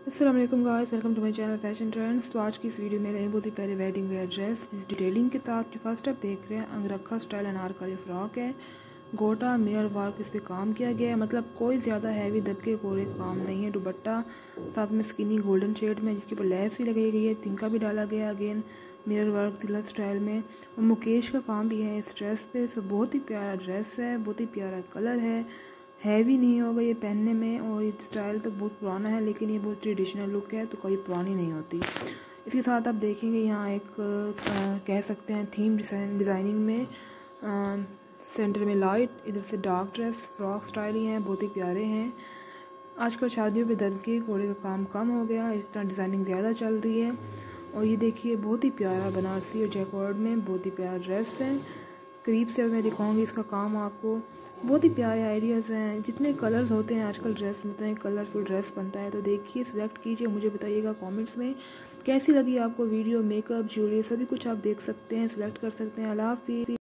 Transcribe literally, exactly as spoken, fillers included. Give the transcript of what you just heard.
अस्सलाम वालेकुम guys, welcome to my channel fashion trends. तो आज की इस वीडियो में लेंगे बहुत ही प्यारे वेडिंग वेयर ड्रेस जिस डिटेलिंग के साथ जो फर्स्ट आप देख रहे हैं अंगरखा स्टाइल अनारकली फ्रॉक है। गोटा मिरर वर्क इस पे काम किया गया है, मतलब कोई ज़्यादा हैवी दबके कोरे काम नहीं है। दुपट्टा साथ में स्किनी गोल्डन शेड में जिसके ऊपर लेस भी लगाई गई है, तिनका भी डाला गया अगेन मिरर वर्क तिलक स्टाइल में, और मुकेश का काम भी है इस ड्रेस पे। सो बहुत ही प्यारा ड्रेस है, बहुत ही प्यारा कलर है, हैवी नहीं होगा ये पहनने में। और ये स्टाइल तो बहुत पुराना है लेकिन ये बहुत ट्रेडिशनल लुक है तो कभी पुरानी नहीं होती। इसके साथ आप देखेंगे यहाँ एक आ, कह सकते हैं थीम डिज़ाइन डिज़ाइनिंग में आ, सेंटर में लाइट, इधर से डार्क ड्रेस फ्रॉक स्टाइल ही हैं, बहुत ही प्यारे हैं। आजकल शादियों पे दबके कोड़े का काम कम हो गया, इस तरह डिज़ाइनिंग ज़्यादा चल रही है। और ये देखिए बहुत ही प्यारा बनारसी और जैकॉर्ड में बहुत ही प्यारा ड्रेस है। करीब से मैं दिखाऊंगी इसका काम आपको। बहुत ही प्यारे आइडियाज़ हैं, जितने कलर्स होते हैं आजकल ड्रेस में उतने कलरफुल ड्रेस बनता है। तो देखिए, सिलेक्ट कीजिए, मुझे बताइएगा कमेंट्स में कैसी लगी आपको वीडियो। मेकअप ज्वेलरी सभी कुछ आप देख सकते हैं, सिलेक्ट कर सकते हैं। अल्लाह हाफ़िज़।